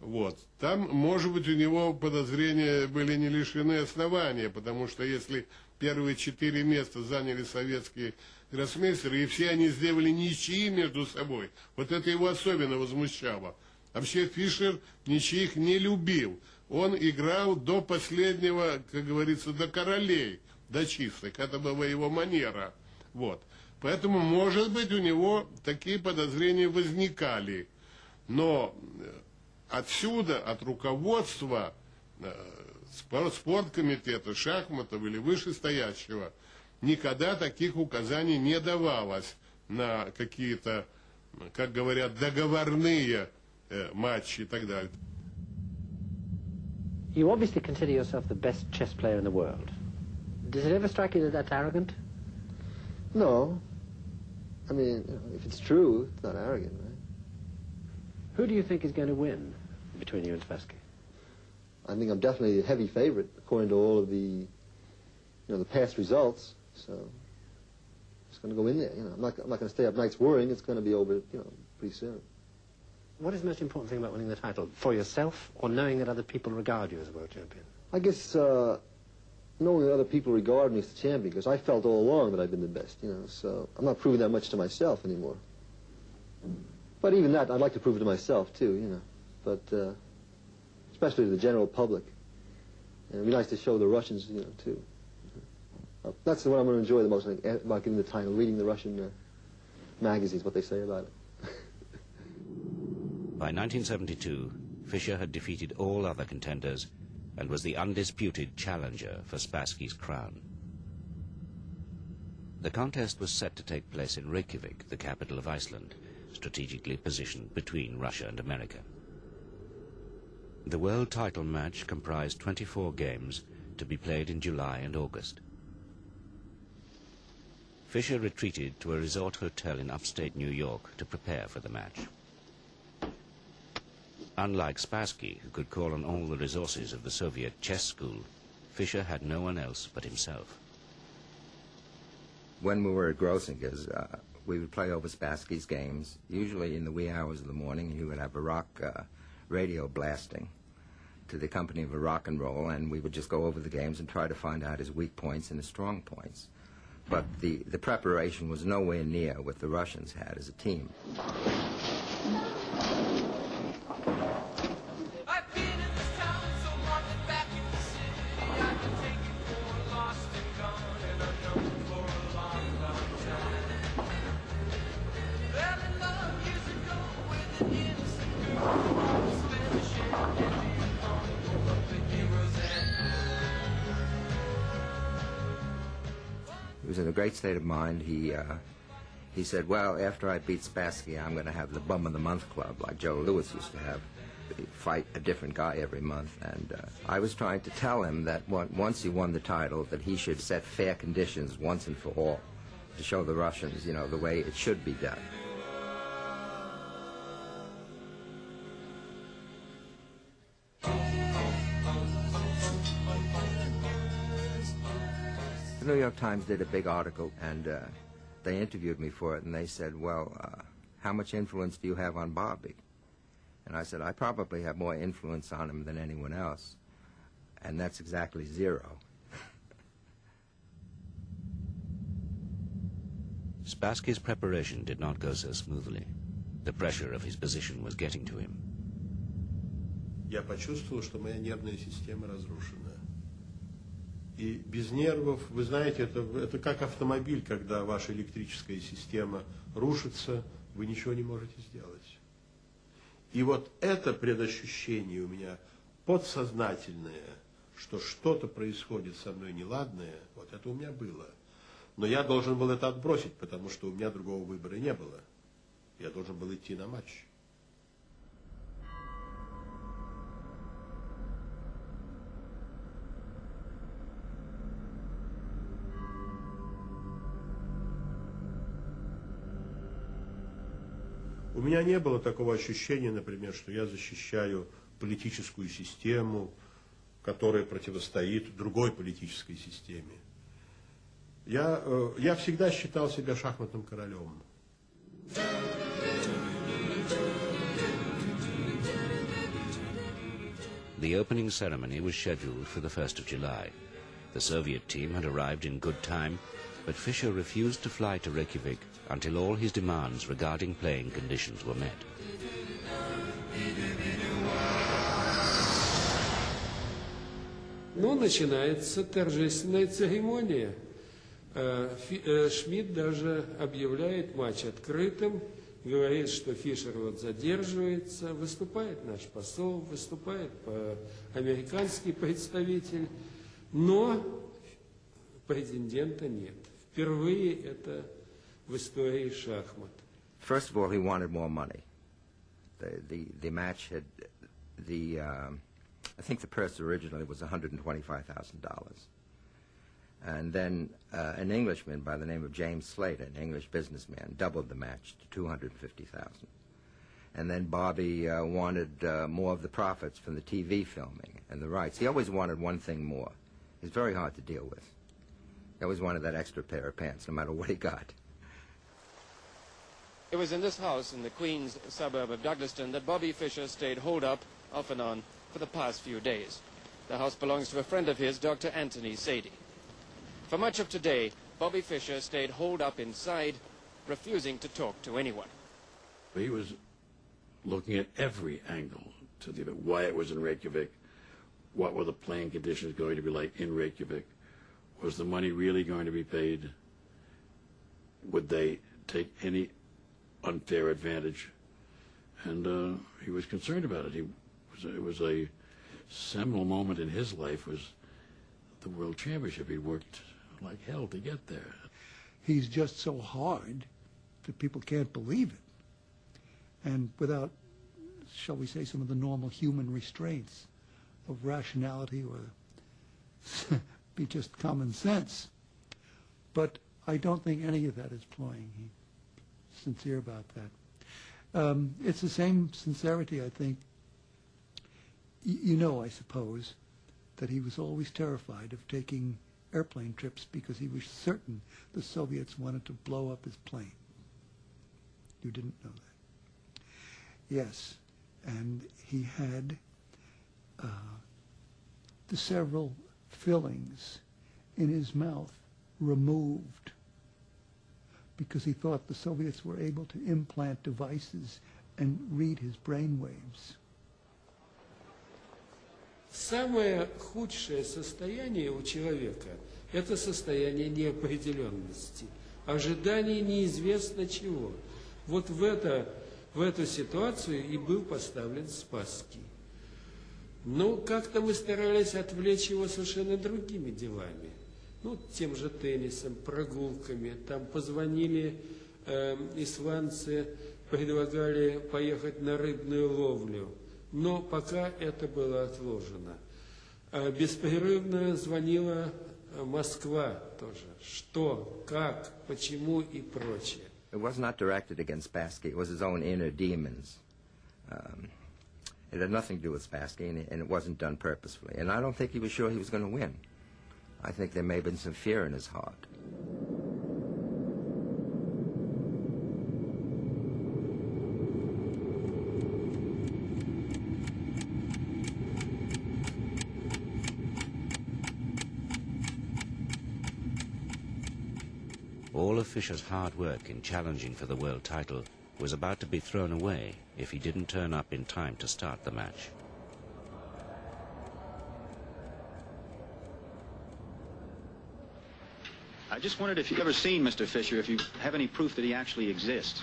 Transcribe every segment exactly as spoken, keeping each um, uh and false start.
Вот. Там, может быть, у него подозрения были не лишены основания, потому что если первые четыре места заняли советские гроссмейстеры, и все они сделали ничьи между собой, вот это его особенно возмущало. Вообще Фишер ничьих не любил. Он играл до последнего, как говорится, до королей, до чистых. Это была его манера. Вот. Поэтому, может быть, у него такие подозрения возникали. Но отсюда, от руководства э, спорткомитета, шахматов или вышестоящего, никогда таких указаний не давалось на какие-то, как говорят, договорные э, матчи и так далее. You obviously consider yourself the best chess player in the world. Does it ever strike you that that's arrogant? No. I mean, if it's true, it's not arrogant, right? Who do you think is going to win between you and Spassky? I think I'm definitely a heavy favorite according to all of the, you know, the past results. So it's going to go in there. You know, I'm not, I'm not going to stay up nights worrying. It's going to be over, you know, pretty soon. What is the most important thing about winning the title? For yourself, or knowing that other people regard you as a world champion? I guess uh, knowing that other people regard me as the champion, because I felt all along that I've been the best, you know, so I'm not proving that much to myself anymore. But even that, I'd like to prove it to myself, too, you know, but uh, especially to the general public. And it'd be nice to show the Russians, you know, too. Uh, that's what I'm going to enjoy the most, I think, about getting the title, reading the Russian uh, magazines, what they say about it. By nineteen seventy-two, Fischer had defeated all other contenders and was the undisputed challenger for Spassky's crown. The contest was set to take place in Reykjavik, the capital of Iceland, strategically positioned between Russia and America. The world title match comprised twenty-four games to be played in July and August. Fischer retreated to a resort hotel in upstate New York to prepare for the match. Unlike Spassky, who could call on all the resources of the Soviet chess school, Fischer had no one else but himself. When we were at Grossinger's, uh, we would play over Spassky's games. Usually in the wee hours of the morning, he would have a rock uh, radio blasting to the accompaniment of a rock and roll, and we would just go over the games and try to find out his weak points and his strong points. But the, the preparation was nowhere near what the Russians had as a team. He was in a great state of mind. He, uh, he said, well, after I beat Spassky, I'm going to have the Bum of the Month Club, like Joe Louis used to have. He'd fight a different guy every month. And uh, I was trying to tell him that once he won the title, that he should set fair conditions once and for all to show the Russians, you know, the way it should be done. The New York Times did a big article, and uh, they interviewed me for it, and they said, well, uh, how much influence do you have on Bobby? And I said, I probably have more influence on him than anyone else, and that's exactly zero. Spassky's preparation did not go so smoothly. The pressure of his position was getting to him. Я почувствовал, что моя нервная система разрушена. И без нервов, вы знаете, это, это как автомобиль, когда ваша электрическая система рушится, вы ничего не можете сделать. И вот это предощущение у меня подсознательное, что что-то происходит со мной неладное, вот это у меня было. Но я должен был это отбросить, потому что у меня другого выбора не было. Я должен был идти на матч. У меня не было такого ощущения, например, что я защищаю политическую систему, которая противостоит другой политической системе. Я, я всегда считал себя шахматным королем. The opening ceremony was scheduled for the first of July. The Soviet team had arrived in good time, but Fischer refused to fly to Reykjavik until all his demands regarding playing conditions were met. Ну, начинается торжественная церемония. Шмидт даже объявляет матч открытым, говорит, что Фишер вот задерживается, выступает наш посол, выступает американский представитель, но претендента нет. Впервые это в истории шахмат. First of all, he wanted more money. The the the match had the um, I think the purse originally was one hundred twenty-five thousand dollars. And then uh, an Englishman by the name of James Slater, an English businessman, doubled the match to two hundred fifty thousand dollars. And then Bobby uh, wanted uh, more of the profits from the T V filming and the rights. He always wanted one thing more. He's very hard to deal with. He always wanted that extra pair of pants, no matter what he got. It was in this house in the Queens suburb of Douglaston that Bobby Fischer stayed holed up, off and on, for the past few days. The house belongs to a friend of his, Doctor Anthony Sadie. For much of today, Bobby Fischer stayed holed up inside, refusing to talk to anyone. He was looking at every angle to the why it was in Reykjavik, what were the playing conditions going to be like in Reykjavik, was the money really going to be paid, would they take any unfair advantage, and uh, he was concerned about it. He was, it was a seminal moment in his life, was the World Championship. He worked like hell to get there. He's just so hard that people can't believe it. And without, shall we say, some of the normal human restraints of rationality or be just common sense. But I don't think any of that is ploying. He's sincere about that. Um, it's the same sincerity, I think. Y- you know, I suppose, that he was always terrified of taking airplane trips because he was certain the Soviets wanted to blow up his plane. You didn't know that. Yes, and he had uh, the several fillings in his mouth removed because he thought the Soviets were able to implant devices and read his brain waves. Самое худшее состояние у человека – это состояние неопределенности, ожидание неизвестно чего. Вот в, это, в эту ситуацию и был поставлен Спасский. Но как-то мы старались отвлечь его совершенно другими делами. Ну, тем же теннисом, прогулками. Там позвонили э, исландцы, предлагали поехать на рыбную ловлю. Но пока это было отложено. Беспрерывно звонила Москва тоже. Что, как, почему и прочее. It was not directed against Spassky. It was his own inner demons. Um, it had nothing to do with Spassky, and it, and it wasn't done purposefully. And I don't think he was sure he was going to win. I think there may have been some fear in his heart. All of Fischer's hard work in challenging for the world title was about to be thrown away if he didn't turn up in time to start the match. I just wondered if you've ever seen Mister Fischer, if you have any proof that he actually exists.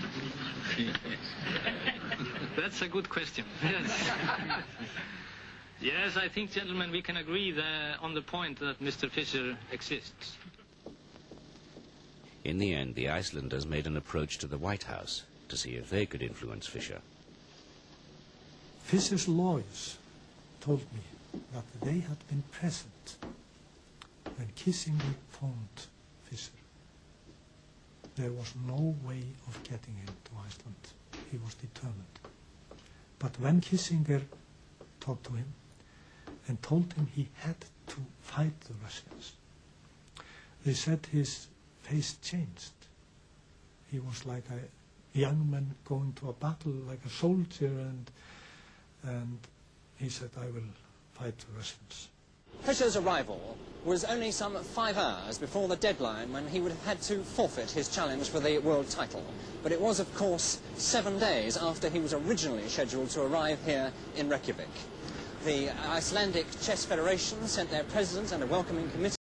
That's a good question. Yes. Yes, I think, gentlemen, we can agree there on the point that Mister Fischer exists. In the end, the Icelanders made an approach to the White House to see if they could influence Fischer. Fischer's lawyers told me that they had been present when Kissinger phoned Fischer. There was no way of getting him to Iceland. He was determined. But when Kissinger talked to him and told him he had to fight the Russians, they said his face changed. He was like a young man going to a battle, like a soldier, and and he said, I will fight the Russians. Fischer's arrival was only some five hours before the deadline when he would have had to forfeit his challenge for the world title. But it was, of course, seven days after he was originally scheduled to arrive here in Reykjavik. The Icelandic Chess Federation sent their president and a welcoming committee